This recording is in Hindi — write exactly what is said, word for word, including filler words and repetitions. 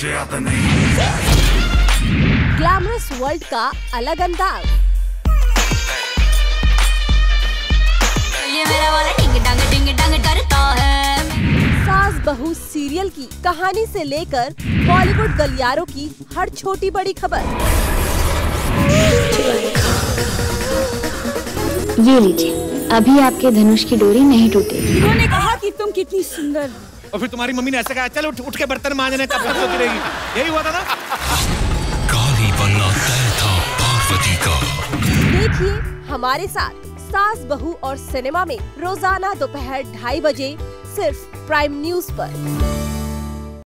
तुझे आता नहीं। ग्लैमरस वर्ल्ड का अलग अंदाज, ये मेरा वाला डिंग डंग डिंग डंग करता है। सास बहू सीरियल की कहानी से लेकर बॉलीवुड गलियारों की हर छोटी बड़ी खबर। ये लीजिए, अभी आपके धनुष की डोरी नहीं टूटेगी। उन्होंने कहा कि तुम कितनी सुंदर हो। और फिर तुम्हारी मम्मी ने ऐसा कहा, चल उठ उठ के बर्तन मांजने का सोती रहेगी। यही हुआ था ना। काली बनना तय था पार्वती का। देखिए हमारे साथ सास बहू और सिनेमा में रोजाना दोपहर ढाई बजे सिर्फ प्राइम न्यूज पर।